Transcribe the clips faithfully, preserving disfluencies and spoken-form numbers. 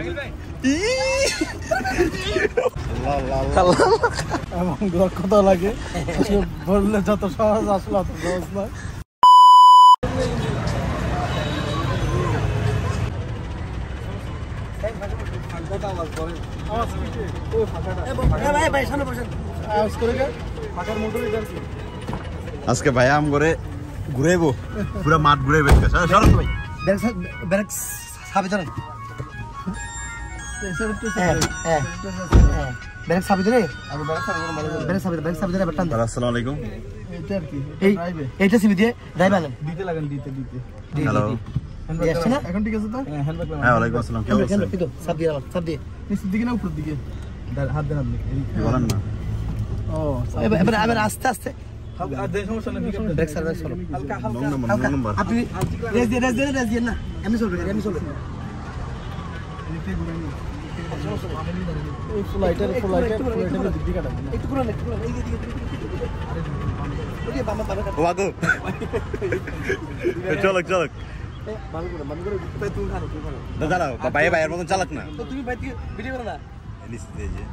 এবং দক্ষতা লাগে বললে যত সহজ আসলে অত সহজ নয়। আজকে ভাই আম করে ঘুরাইবো পুরো মাঠ ঘুরাইবে এখন ঠিক আছে তো? হ্যাঁ ওয়ালাইকুম আসসালাম। কেমন আছেন? সাপ দিয়ে সাপ দিয়ে নিচের দিকে না উপরের দিকে হাত দেন আপনি বলেন না। ও এবার এবার আস্তে আস্তে আপনি রেস দিয়ে রেস দিয়ে রেস দিয়ে না এমনি চলবে এমনি চলবে। এই ফ্লাইটার ফ্লাইটার ফ্লাইটার দিকে কাটা একটু পুরো একটু পুরো এই দিকে ওই যে বাবা বাবা ওয়াগো চলক চলক বাবা করে বাবা করে তুই খাও তুই খাও দাঁড়াও ভাই ভাইয়ের মতন চালাক না তো তুমি ভাই ভিডিও করো না নিচ দিয়ে যে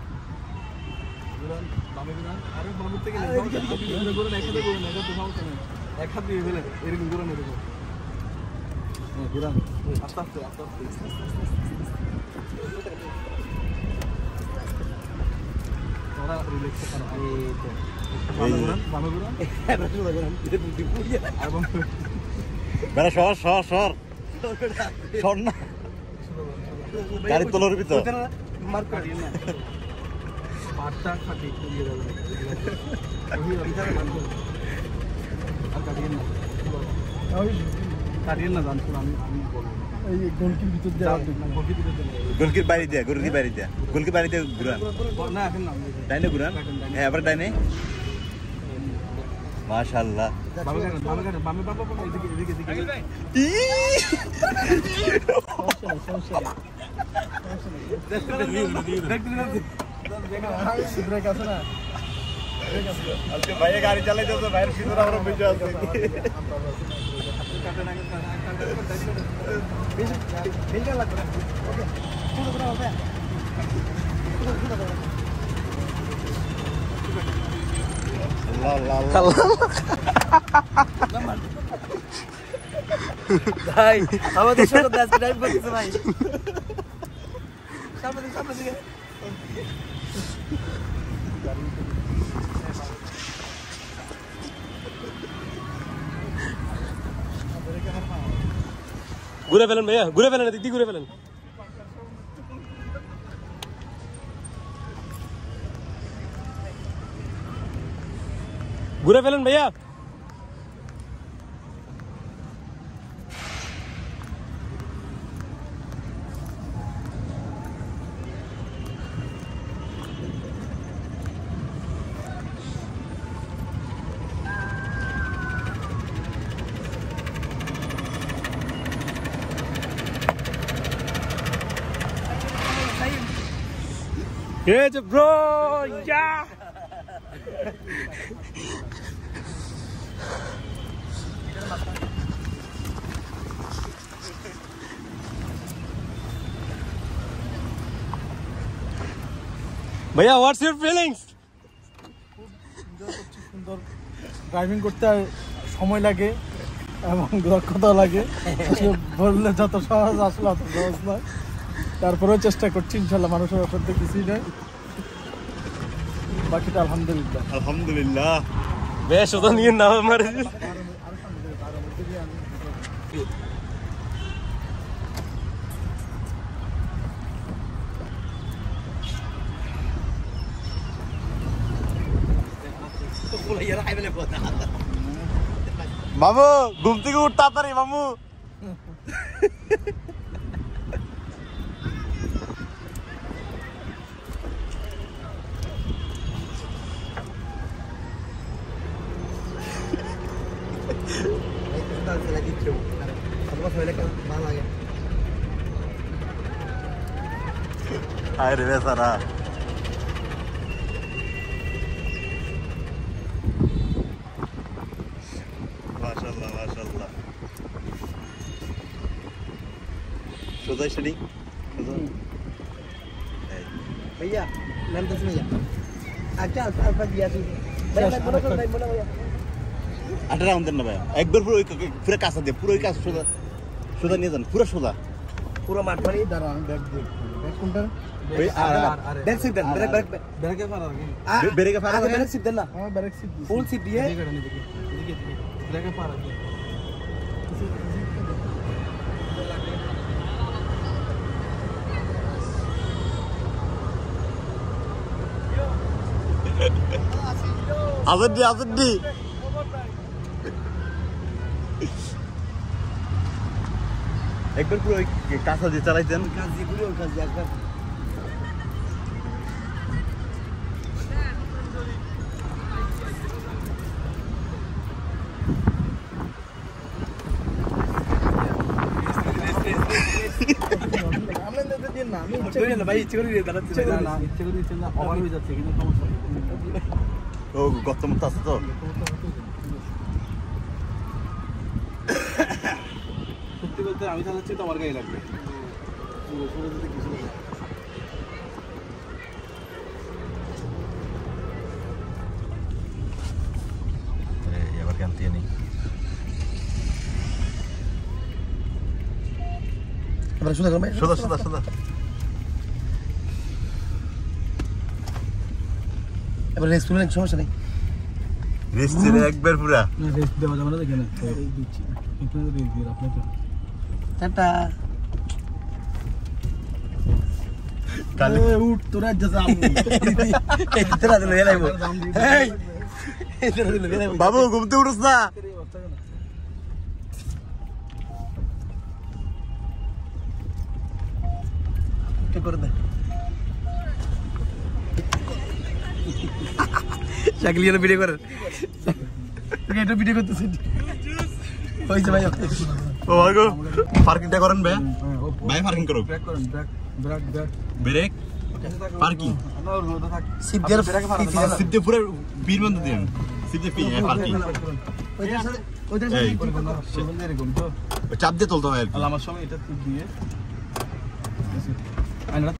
বাবা করে আরে বাবা থেকে লেখা করে না একসাথে করে না এটা তো সমস্যা নেই এক হাত দিয়ে ফেলে এরকম করে না এরকম হ্যাঁ ঘুরান আস্তে আস্তে আস্তে আস্তে তোরা রিল্যাক্স করো এই তো বাবা ঘুরান বাবা ঘুরান এটা তো ঘুরান এটা বুদ্ধি পুরিয়া আর বাবা বেড়া সর সর সর সর না গাড়ি তোলার ভিতর মার কাটি না পাঁচটা কাটি দিয়ে দাও ওই অভিযানে বন্ধ আর কাটি না ওই কাটি না জান পুরো আমি আমি বলবো এই গোলকির ভিতর দিয়ে আর দেখনা গোলকির ভিতর দিয়ে গোলকির বাইরে দিয়া গোলকির বাইরে দিয়া গোলকির বাইরে দিয়া ঘুরান না এখন না ডাইনে ঘুরান হ্যাঁ আবার ডাইনে মাশাআল্লাহ বাবা কাটে বাবা কাটে বামে বাবা বাবা এদিকে এদিকে এদিকে সমস্যা সমস্যা সুদ্রেক আছে না আজকে ভাইয়ে গাড়ি চালাইতেছে ভাইয়ের সিধুর আমরা বেঁচে আছে বেশি লাগবে না ওকে শুরু করা হবে আল্লাহ আল্লাহ ভাই আমাদের সাথে দাস ড্রাইভ করতেছে ভাই সামনে দিকে সামনে দিকে ঘুরে ফেলেন ভাইয়া ঘুরে ফেলেন দিক দিয়ে ঘুরে ফেলেন ঘুরে ফেলেন ভাইয়া Here's a bro, yeah. Bhaiya, what's your feelings? সুন্দর ড্রাইভিং করতে সময় লাগে এবং দক্ষতা লাগে বললে যত সহজ আসলে অত সহজ নয় তারপরেও চেষ্টা করছি ইনশাল্লাহ মানুষের অসাধ্য কিছুই নয় বাকিটা আলহামদুলিল্লাহ আলহামদুলিল্লাহ বেশ ওটা নিয়ে নাও আমার মামু ঘুম থেকে উঠ তাড়াতাড়ি মামু Hai রে বেচারা মাশাআল্লাহ মাশাআল্লাহ সোজা স্টার্টিং সোজা भैया नाम दस भैया अच्छा अल्फा दिया थी भैया मैं बोला भाई बोला भैया আঠারো আমাদের না ভাই একবার পুরো পুরো কাঁচা দিয়ে পুরো কাঁচা সোজা সোজা নিয়ে যান পুরো সোজা पूरा मार मारी दारा बैक बैक बैक काउंटर ওই আর बैक सीट देना ब्रेक ब्रेक ब्रेक के फारा বেরে কে ফারা आगे ब्रेक सीट देना हां ब्रेक सीट फुल सीट दिए देखिए ब्रेक के फारा আজাদ দি আজাদ দি একবার পুরো কাঁচা দিয়ে চালাইতেন काजी पूरी और काजी একবার আমরা তো দিন না আমি ইচ্ছে করি না ভাই ইচ্ছে করি দাঁড়া ইচ্ছে করি না ইচ্ছে করি ইচ্ছে না ওভার হয়ে যাচ্ছে কিন্তু সমস্যা ও গত মত আছে তো সত্যি বলতে আমি চালাচ্ছি তো আমার গায়ে লাগবে পুরো পুরো যদি কিছু এবার কেন দিয়ে নেই এবার শুধু করবে সোজা সোজা সোজা এবার রেস্টুরেন্ট সমস্যা নেই রেস্টুরেন্ট একবার পুরা না রেস্ট দেওয়া যাবে না দেখে না দিচ্ছি একটু রেস্ট দিয়ে আপনাকে টাটা কালে উঠ তোরা জসা এই তোরা দিলে লাইবো এই এই তোরা দিলে লাইবো বাবু ঘুমতে উঠছ না কে করে দে শাকলিয়ার ভিডিও করে এটা ভিডিও করতেছি হইছে ভাই ও আগো পার্কিংটা করেন ভাই ভাই পার্কিং করো ব্রেক করেন brake brake brake brake parking না রোদা থাক সিপ দিয়ে ব্রেক মারা সিপ দিয়ে পুরো বীর বন্ধ দেন সিপ দিয়ে পিন পার্কিং ওইটার সাথে ওইটার সাথে কোন কোন কোন এরকম তো চাপ দিয়ে তুলতে হয় আর কি আমার সময় এটা সিপ দিয়ে